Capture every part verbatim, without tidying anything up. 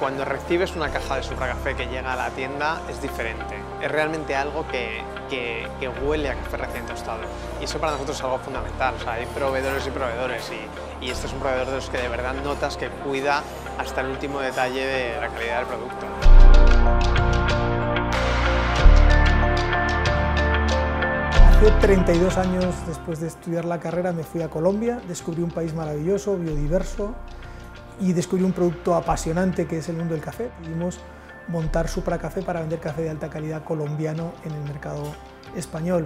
cuando recibes una caja de Supracafé que llega a la tienda es diferente. Es realmente algo que, que, que huele a café recién tostado. Y eso para nosotros es algo fundamental. O sea, hay proveedores y proveedores y, y este es un proveedor de los que de verdad notas que cuida hasta el último detalle de la calidad del producto. Hace treinta y dos años después de estudiar la carrera me fui a Colombia, descubrí un país maravilloso, biodiverso y descubrí un producto apasionante que es el mundo del café. Decidimos montar Supracafé para vender café de alta calidad colombiano en el mercado español.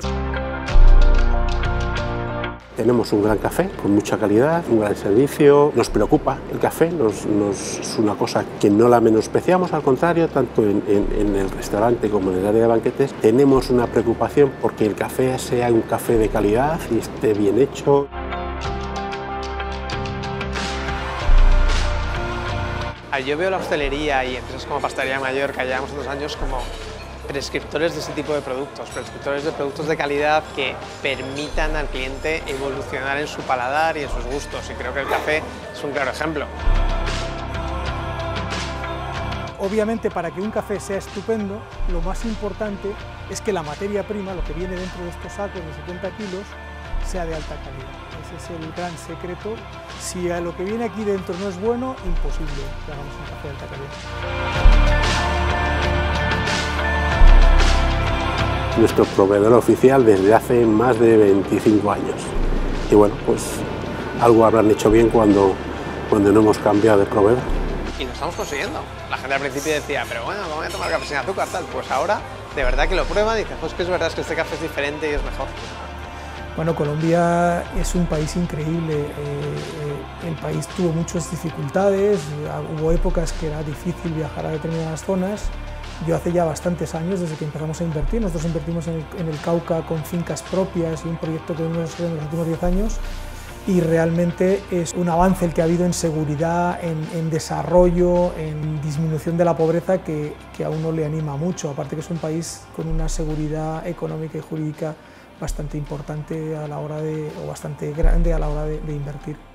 Tenemos un gran café con mucha calidad, un gran servicio, nos preocupa el café, nos, nos, es una cosa que no la menospreciamos, al contrario, tanto en, en, en el restaurante como en el área de banquetes, tenemos una preocupación porque el café sea un café de calidad y esté bien hecho. Yo veo la hostelería y empresas como Pastelería Mayor, que llevamos unos años como prescriptores de ese tipo de productos, prescriptores de productos de calidad que permitan al cliente evolucionar en su paladar y en sus gustos, y creo que el café es un claro ejemplo. Obviamente, para que un café sea estupendo, lo más importante es que la materia prima, lo que viene dentro de estos sacos de setenta kilos, sea de alta calidad. Ese es el gran secreto. Si a lo que viene aquí dentro no es bueno, imposible que hagamos un café de alta calidad. Nuestro proveedor oficial desde hace más de veinticinco años. Y bueno, pues algo habrán hecho bien cuando, cuando no hemos cambiado de proveedor. Y lo estamos consiguiendo. La gente al principio decía, pero bueno, ¿cómo voy a tomar café sin azúcar? Tal. Pues ahora, de verdad que lo prueban y dicen, pues que es verdad, es que este café es diferente y es mejor. Bueno, Colombia es un país increíble. Eh, eh, el país tuvo muchas dificultades, hubo épocas que era difícil viajar a determinadas zonas. Yo hace ya bastantes años, desde que empezamos a invertir, nosotros invertimos en el, en el Cauca con fincas propias y un proyecto que hemos hecho en los últimos diez años, y realmente es un avance el que ha habido en seguridad, en, en desarrollo, en disminución de la pobreza que, que a uno le anima mucho, aparte que es un país con una seguridad económica y jurídica bastante importante a la hora de, o bastante grande a la hora de, de invertir.